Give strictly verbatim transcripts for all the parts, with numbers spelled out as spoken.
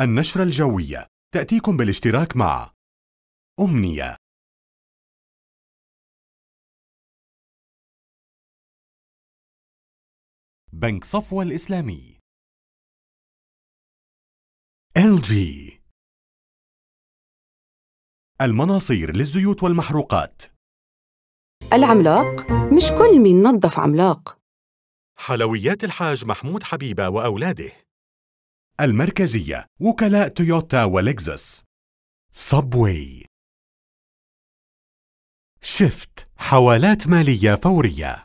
النشرة الجوية تأتيكم بالاشتراك مع أمنية، بنك صفوة الإسلامي، إل جي، المناصير للزيوت والمحروقات، العملاق مش كل مين نظف عملاق، حلويات الحاج محمود حبيبة وأولاده، المركزية وكلاء تويوتا ولكزس، صبوي، شفت حوالات مالية فورية،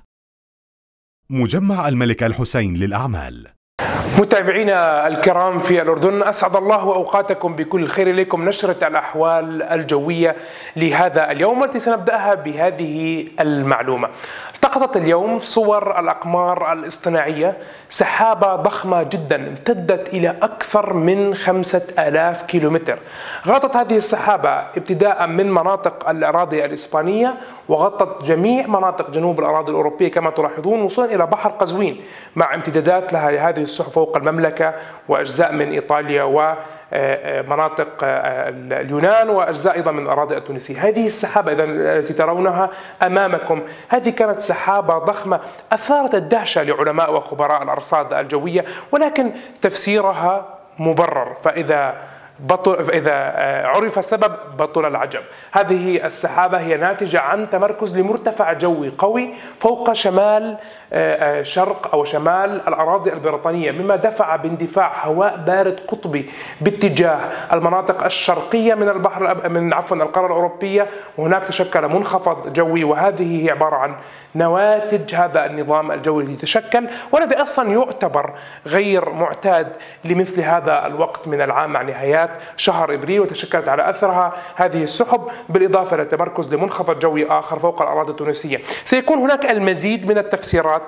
مجمع الملك الحسين للأعمال. متابعينا الكرام في الأردن، أسعد الله أوقاتكم بكل خير. إليكم نشرة الأحوال الجوية لهذا اليوم، التي سنبدأها بهذه المعلومة. التقطت اليوم صور الأقمار الاصطناعية سحابة ضخمة جدا امتدت إلى أكثر من خمسة آلاف كيلومتر. غطت هذه السحابة ابتداء من مناطق الأراضي الإسبانية وغطت جميع مناطق جنوب الأراضي الأوروبية كما تلاحظون، وصولا إلى بحر قزوين مع امتدادات لها لهذه السحب فوق المملكة وأجزاء من إيطاليا ومناطق اليونان وأجزاء أيضا من الأراضي التونسية. هذه السحابة إذا التي ترونها أمامكم هذه كانت سحابة ضخمة أثارت الدهشة لعلماء وخبراء الأرصاد الجوية، ولكن تفسيرها مبرر، فإذا بطل إذا عرف السبب بطل العجب. هذه السحابة هي ناتجة عن تمركز لمرتفع جوي قوي فوق شمال شرق أو شمال الأراضي البريطانية، مما دفع باندفاع هواء بارد قطبي باتجاه المناطق الشرقية من البحر من عفوا القارة الأوروبية، وهناك تشكل منخفض جوي، وهذه هي عبارة عن نواتج هذا النظام الجوي الذي تشكل، والذي أصلا يعتبر غير معتاد لمثل هذا الوقت من العام مع نهايات شهر إبريل، وتشكلت على أثرها هذه السحب بالإضافة إلى تمركز لمنخفض جوي آخر فوق الأراضي التونسية. سيكون هناك المزيد من التفسيرات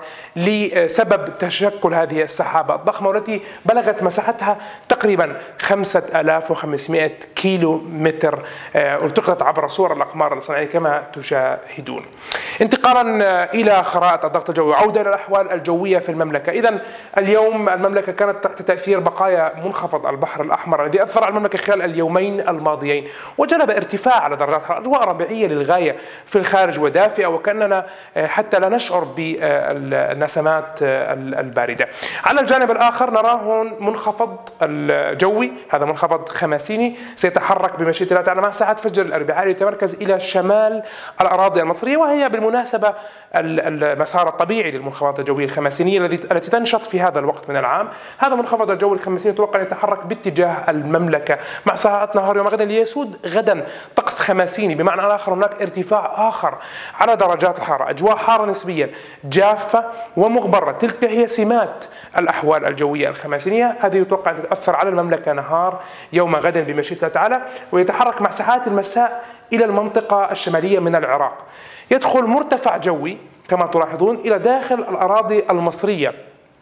لسبب تشكل هذه السحابة الضخمة والتي بلغت مساحتها تقريبا خمسة آلاف وخمسمائة كيلو متر، التقطت عبر صور الأقمار الصناعية كما تشاهدون. انتقالا إلى خرائط الضغط الجوي، عودة إلى الأحوال الجوية في المملكة. إذن اليوم المملكة كانت تحت تأثير بقايا منخفض البحر الأحمر الذي أثر على المملكة خلال اليومين الماضيين وجلب ارتفاع على درجات الحرارة، أجواء ربيعية للغاية في الخارج ودافئة، وكأننا حتى لا نشعر بالنسمات الباردة. على الجانب الآخر نرى هون منخفض الجوي، هذا منخفض خماسيني سيتحرك بمشيئة الله تعالى مع ساعات فجر الأربعاء ليتمركز إلى شمال الأراضي المصرية، وهي بالمناسبة المسار الطبيعي للمنخفضات الجوية الخماسينية التي تنشط في هذا الوقت من العام. هذا منخفض الجوي الخماسيني يتوقع أن يتحرك باتجاه المملكة مع ساعات نهار يوم غدا ليسود غدا طقس خماسيني، بمعنى آخر هناك ارتفاع آخر على درجات الحرارة، أجواء حارة نسبيا جافة ومغبرة. تلك هي سمات الأحوال الجوية الخماسينية، هذه يتوقع أن تتأثر على المملكة نهار يوم غدا بمشيئة الله تعالى، ويتحرك مع ساعات المساء إلى المنطقة الشمالية من العراق. يدخل مرتفع جوي كما تلاحظون إلى داخل الأراضي المصرية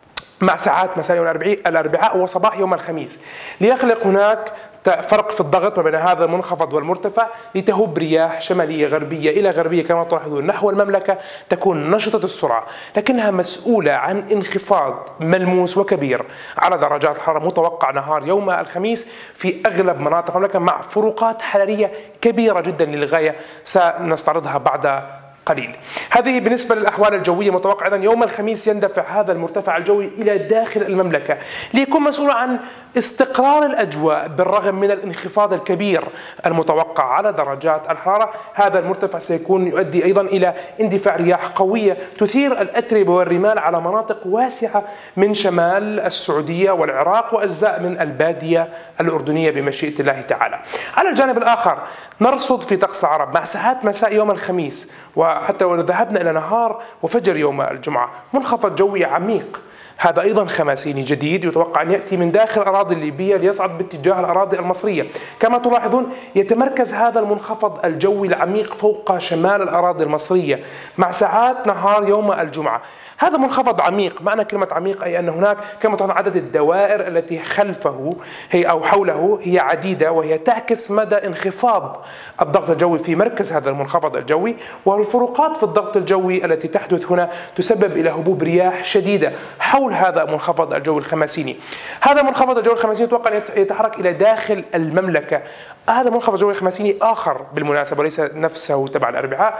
مع ساعات مساء يوم الأربعاء وصباح يوم الخميس، ليخلق هناك فرق في الضغط ما بين هذا المنخفض والمرتفع، لتهب رياح شمالية غربية إلى غربية كما تلاحظون نحو المملكة، تكون نشطة السرعة لكنها مسؤولة عن انخفاض ملموس وكبير على درجات الحرارة متوقع نهار يوم الخميس في أغلب مناطق المملكة، مع فروقات حرارية كبيرة جدا للغاية سنستعرضها بعد قليل. هذه بالنسبة للأحوال الجوية. متوقع أن يوم الخميس يندفع هذا المرتفع الجوي إلى داخل المملكة ليكون مسؤول عن استقرار الأجواء بالرغم من الانخفاض الكبير المتوقع على درجات الحرارة. هذا المرتفع سيكون يؤدي أيضا إلى اندفاع رياح قوية تثير الأتربة والرمال على مناطق واسعة من شمال السعودية والعراق وأجزاء من البادية الأردنية بمشيئة الله تعالى. على الجانب الآخر نرصد في طقس العرب مع ساعات مساء يوم الخميس وحتى ولو ذهبنا إلى نهار وفجر يوم الجمعة منخفض جوي عميق، هذا أيضا خماسيني جديد يتوقع أن يأتي من داخل الأراضي الليبية ليصعد باتجاه الأراضي المصرية. كما تلاحظون يتمركز هذا المنخفض الجوي العميق فوق شمال الأراضي المصرية مع ساعات نهار يوم الجمعة. هذا منخفض عميق. معنى كلمة عميق أي أن هناك كما تعرف عدد الدوائر التي خلفه هي أو حوله هي عديدة، وهي تعكس مدى انخفاض الضغط الجوي في مركز هذا المنخفض الجوي، والفروقات في الضغط الجوي التي تحدث هنا تسبب إلى هبوب رياح شديدة حول هذا المنخفض الجوي الخماسيني. هذا المنخفض الجوي الخماسيني يتوقع أن يتحرك إلى داخل المملكة. هذا منخفض جوي خماسيني آخر بالمناسبة وليس نفسه تبع الأربعاء،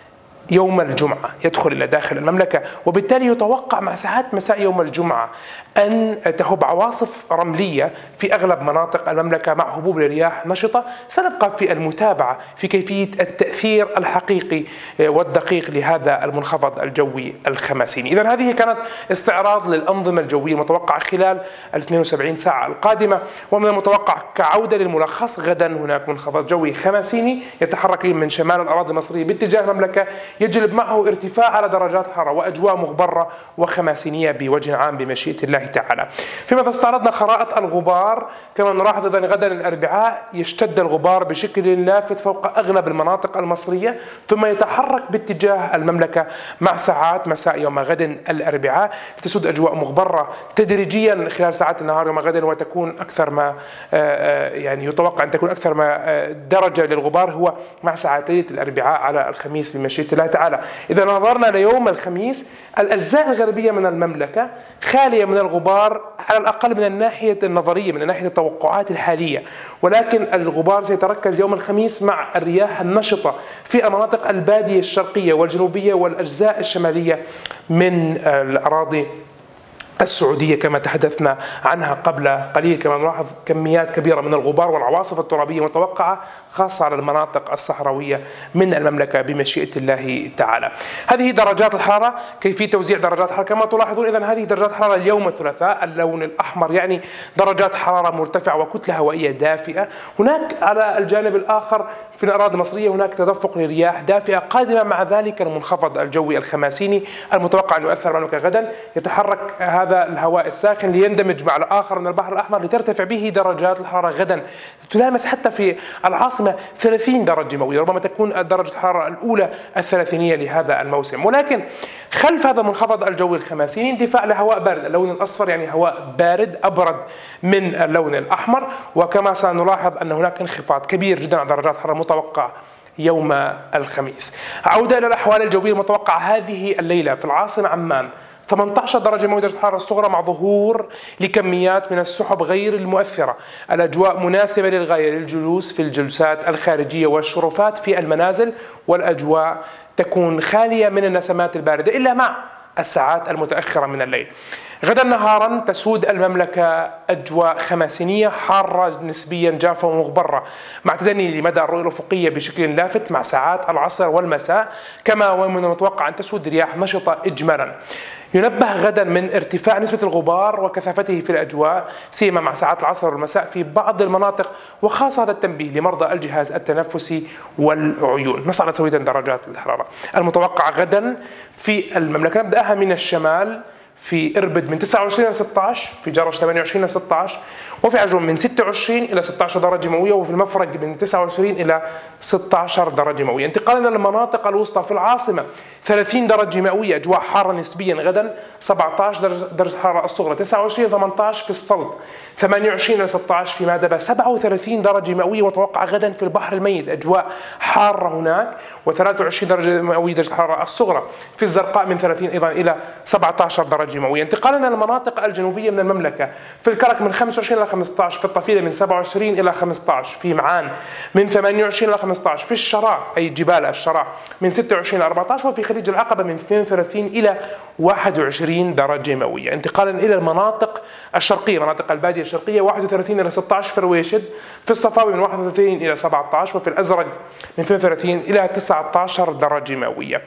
يوم الجمعة يدخل إلى داخل المملكة، وبالتالي يتوقع مع ساعات مساء يوم الجمعة أن تهب عواصف رملية في أغلب مناطق المملكة مع هبوب لرياح نشطة. سنبقى في المتابعة في كيفية التأثير الحقيقي والدقيق لهذا المنخفض الجوي الخماسيني. إذن هذه كانت استعراض للأنظمة الجوية المتوقعة خلال ال اثنتين وسبعين ساعة القادمة. ومن المتوقع كعودة للملخص، غدا هناك منخفض جوي خماسيني يتحرك من شمال الأراضي المصرية باتجاه المملكة، يجلب معه ارتفاع على درجات حرارة وأجواء مغبرة وخماسينية بوجه عام بمشيئة الله تعالى. فيما استعرضنا خرائط الغبار، كما نلاحظ أيضا غدا الأربعاء يشتد الغبار بشكل لافت فوق أغلب المناطق المصرية، ثم يتحرك باتجاه المملكة مع ساعات مساء يوم غد الأربعاء، تسود أجواء مغبرة تدريجيا خلال ساعات النهار يوم غد، وتكون أكثر ما يعني يتوقع أن تكون أكثر ما درجة للغبار هو مع ساعتي الأربعاء على الخميس بمشيئة الله تعالى. إذا نظرنا ليوم الخميس، الأجزاء الغربية من المملكة خالية من الغبار على الأقل من الناحية النظرية، من ناحية التوقعات الحالية، ولكن الغبار سيتركز يوم الخميس مع الرياح النشطة في المناطق البادية الشرقية والجنوبية والأجزاء الشمالية من الأراضي السعودية كما تحدثنا عنها قبل قليل. كما نلاحظ كميات كبيرة من الغبار والعواصف الترابية متوقعة خاصة على المناطق الصحراوية من المملكة بمشيئة الله تعالى. هذه درجات الحرارة، كيفية توزيع درجات الحرارة كما تلاحظون. إذن هذه درجات الحرارة اليوم الثلاثاء، اللون الأحمر يعني درجات حرارة مرتفعة وكتلة هوائية دافئة. هناك على الجانب الآخر في الأراضي المصرية هناك تدفق لرياح دافئة قادمة، مع ذلك المنخفض الجوي الخماسيني المتوقع أن يؤثر على المملكة غدا. يتحرك هذا الهواء الساخن ليندمج مع الآخر من البحر الأحمر لترتفع به درجات الحرارة غدا، تلامس حتى في العاصمة ثلاثين درجة مئوية، ربما تكون درجة الحرارة الأولى الثلاثينية لهذا الموسم. ولكن خلف هذا المنخفض الجوي الخماسيني اندفاع لهواء بارد، اللون الأصفر يعني هواء بارد أبرد من اللون الأحمر، وكما سنلاحظ أن هناك انخفاض كبير جدا على درجات الحرارة المتوقع يوم الخميس. عودة إلى الأحوال الجوية المتوقعة هذه الليلة في العاصمة عمان، ثمانية عشر درجة مئوية درجة الحرارة الصغرى مع ظهور لكميات من السحب غير المؤثرة. الأجواء مناسبة للغاية للجلوس في الجلسات الخارجية والشرفات في المنازل، والأجواء تكون خالية من النسمات الباردة إلا مع الساعات المتأخرة من الليل. غدا نهارا تسود المملكة أجواء خماسينية حارة نسبيا جافة ومغبرة، مع تدني لمدى الرؤية الأفقية بشكل لافت مع ساعات العصر والمساء، كما ومن المتوقع أن تسود رياح نشطة إجمالا. ينبه غدا من ارتفاع نسبة الغبار وكثافته في الأجواء، سيما مع ساعات العصر والمساء في بعض المناطق، وخاصة هذا التنبيه لمرضى الجهاز التنفسي والعيون. نصعد سوية درجات الحرارة المتوقعة غدا في المملكة. نبدأها من الشمال، في إربد من تسعة وعشرين إلى ستة عشر، في جرش ثمانية وعشرين إلى ستة عشر، وفي عجرون من ستة وعشرين إلى ستة عشر درجة مئوية، وفي المفرق من تسعة وعشرين إلى ستة عشر درجة مئوية. انتقالا إلى المناطق الوسطى في العاصمة ثلاثين درجة مئوية، أجواء حارة نسبيا غدا، سبعة عشر درجة الحرارة الصغرى، تسعة وعشرين ثمانية عشر في السلط، ثمانية وعشرين إلى ستة عشر في مادبة، سبعة وثلاثين درجة مئوية متوقع غدا في البحر الميت، أجواء حارة هناك، وثلاثة وعشرين درجة مئوية درجة الحرارة الصغرى. في الزرقاء من ثلاثين أيضا إلى سبعة عشر درجة مئوية. انتقالا إلى المناطق الجنوبية من المملكة، في الكرك من خمسة وعشرين إلى خمسة عشر، في الطفيلة من سبعة وعشرين إلى خمسة عشر، في معان من ثمانية وعشرين إلى خمسة عشر، في الشراء أي جبال الشراء من ستة وعشرين إلى أربعة عشر، وفي خليج العقبة من اثنين وثلاثين إلى واحد وعشرين درجة مئوية. انتقالا إلى المناطق الشرقية، مناطق البادية الشرقية، واحد وثلاثين إلى ستة عشر في رويشد، في الصفاوي من واحد وثلاثين إلى سبعة عشر، وفي الأزرق من اثنين وثلاثين إلى تسعة عشر درجة مئوية.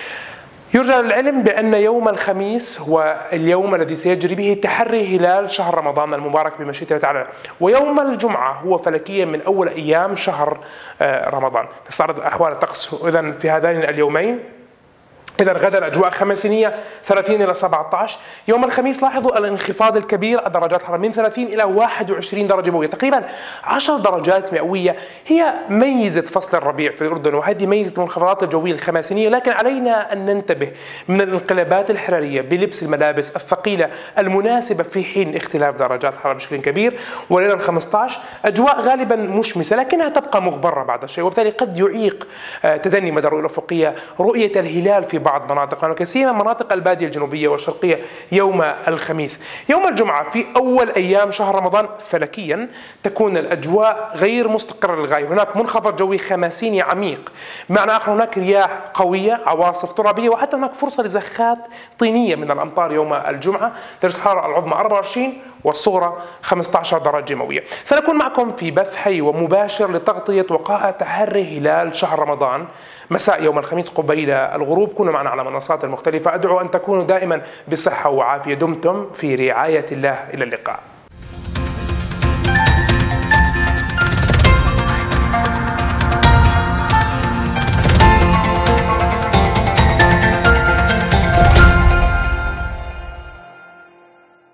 يرجى للعلم بأن يوم الخميس هو اليوم الذي سيجري به تحري هلال شهر رمضان المبارك بمشيئة الله تعالى، ويوم الجمعة هو فلكيا من أول أيام شهر رمضان. نستعرض أحوال الطقس إذن في هذين اليومين. إذا غدا الأجواء خمسينية ثلاثين إلى سبعة عشر. يوم الخميس لاحظوا الانخفاض الكبير، درجات الحرارة من ثلاثين إلى واحد وعشرين درجة مئوية، تقريبا عشر درجات مئوية. هي ميزة فصل الربيع في الأردن، وهذه ميزة المنخفضات الجوية الخماسينية، لكن علينا أن ننتبه من الانقلابات الحرارية بلبس الملابس الثقيلة المناسبة في حين اختلاف درجات الحرارة بشكل كبير. وليلة الخمسة عشر أجواء غالبا مشمسة لكنها تبقى مغبرة بعض الشيء، وبالتالي قد يعيق تدني مدى الرؤية الأفقية رؤية الهلال في بعض مناطقنا، وكثيرا مناطق البادية الجنوبية والشرقية يوم الخميس. يوم الجمعة في أول أيام شهر رمضان فلكيا تكون الأجواء غير مستقرة للغاية، هناك منخفض جوي خماسيني عميق، معنى آخر هناك رياح قوية، عواصف ترابية، وحتى هناك فرصة لزخات طينية من الأمطار يوم الجمعة. درجة الحرارة العظمى أربعة وعشرين والصغرى خمسة عشر درجة مئوية. سنكون معكم في بث حي ومباشر لتغطية وقائع تحري هلال شهر رمضان مساء يوم الخميس قبيل الغروب. كونوا معنا على منصات المختلفة. أدعو أن تكونوا دائما بصحة وعافية. دمتم في رعاية الله. إلى اللقاء.